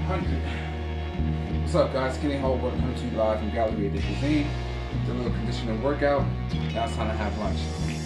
100. What's up, guys? Kenny Holbrook coming to you live from Galleria de Cuisine. Did a little conditioning workout. Now it's time to have lunch.